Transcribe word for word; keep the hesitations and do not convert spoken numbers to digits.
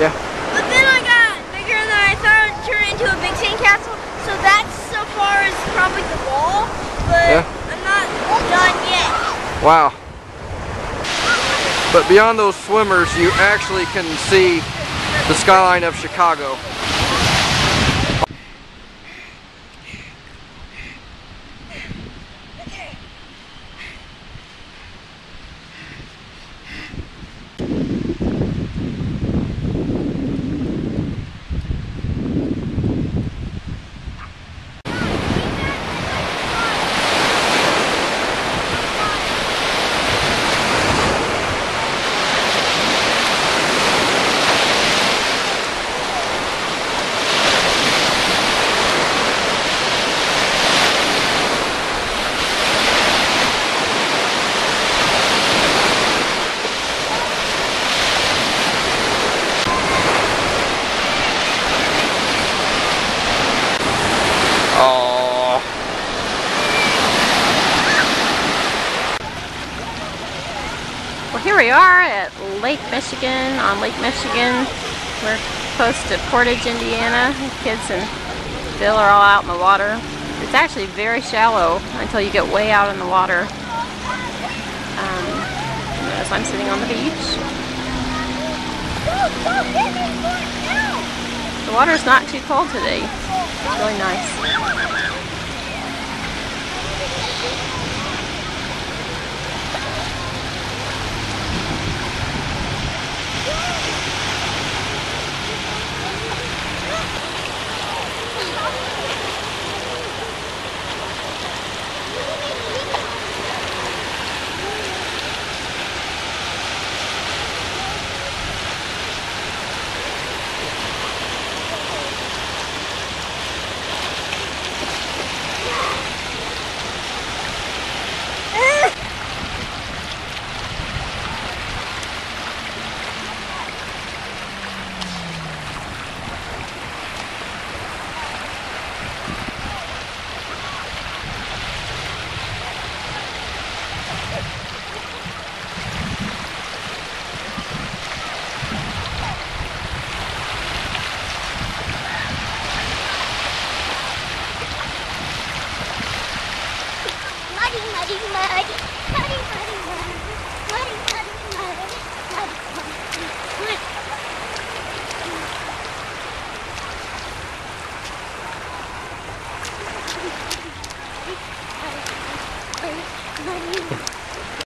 Yeah. But then I got bigger and then I thought it turned into a big sandcastle. So that's so far as probably the wall, but Yeah. I'm not done yet. Wow. But beyond those swimmers, you actually can see the skyline of Chicago. Oh. Well, here we are at Lake Michigan, on Lake Michigan. We're close to Portage, Indiana. The kids and Bill are all out in the water. It's actually very shallow until you get way out in the water. Um, notice I'm sitting on the beach. The water's not too cold today. It's really nice.